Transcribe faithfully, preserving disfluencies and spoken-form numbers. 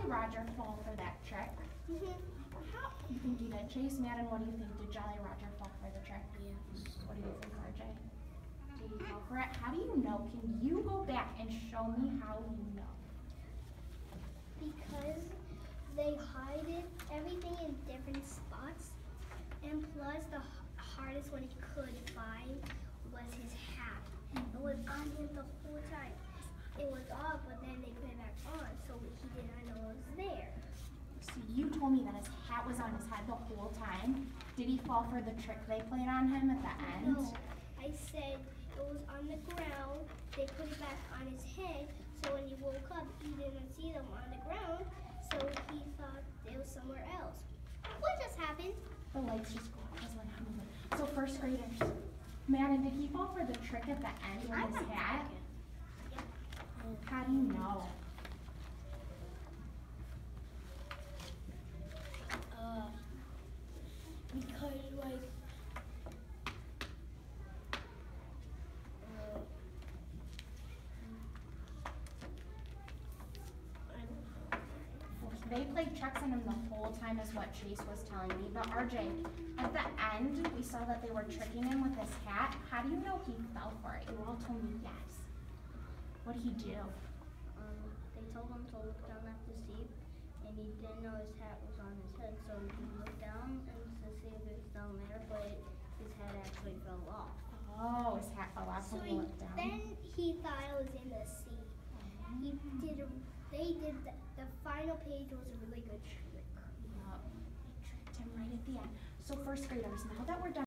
Roger fall for that trick? Mm-hmm. How? You think he did? Chase, Madden, what do you think? Did Jolly Roger fall for the trick? Yes. What do you think, R J? Did he fall for it? How do you know? Can you go back and show me how you know? Because they hide it, everything in different spots, and plus the h- hardest one he could find was his hat. It was on him the whole time. It was off, but then they put it back on, so he did not know it was there. So you told me that his hat was on his head the whole time. Did he fall for the trick they played on him at the end? No, I said it was on the ground. They put it back on his head, so when he woke up, he didn't see them on the ground, so he thought it was somewhere else. What just happened? The lights just go off because we're not moving. So first graders, Madden, did he fall for the trick at the end with his hat? Yep. How do you know? Uh, because like, uh, They played tricks on him the whole time is what Chase was telling me. But R J, at the end, we saw that they were tricking him with his hat. How do you know he fell for it? You all told me yes. What did he do? Um, they told him to look down at the seat, and he didn't know his hat was on his head, so he looked down and to see if it was down there, but his hat actually fell off. Oh, his hat fell off so when he, he looked down. then he thought it was in the sea. He did. A, they did the, the final page was a really good trick. Yup. They tricked him right at the end. So first graders, now that we're done